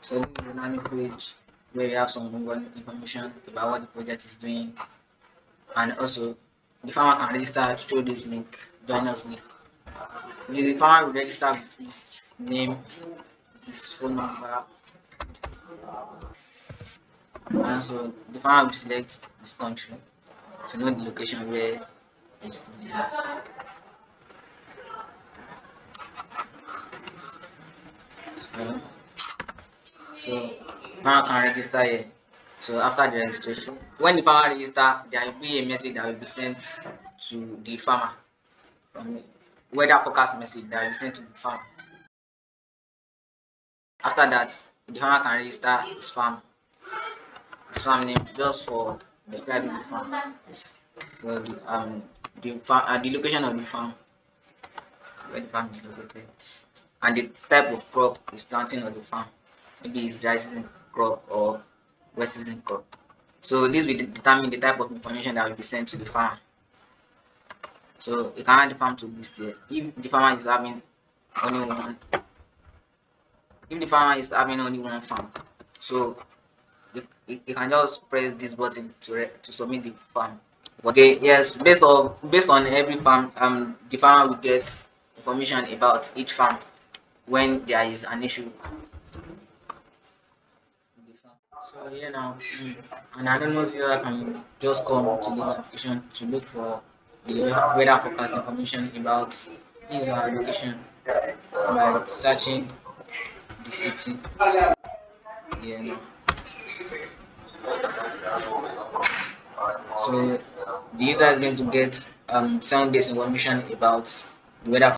So this is the landing page where we have some information about what the project is doing, and also the farmer can register through this link, join us link. The farmer will register with his name, with his phone number, and so the farmer will select his country to know the location where it's living. So farmer can register here. So after the registration, when the farmer register, there will be a message that will be sent to the farmer. Weather forecast message that will be sent to the farmer. After that, the farmer can register his farm name just for describing the farm. So the location of the farm, where the farm is located, and the type of crop is planting on the farm. Maybe it's dry season crop or wet season crop. So this will determine the type of information that will be sent to the farmer. So you can add the farm to list here. If the farmer is having only one, farm, so you can just press this button to submit the farm. Okay, yes, based on every farm, the farmer will get information about each farm when there is an issue. So here now, an anonymous user can just come to this application to look for the weather forecast information about his or her location by searching the city. Yeah, no. So the user is going to get 7 days information about the weather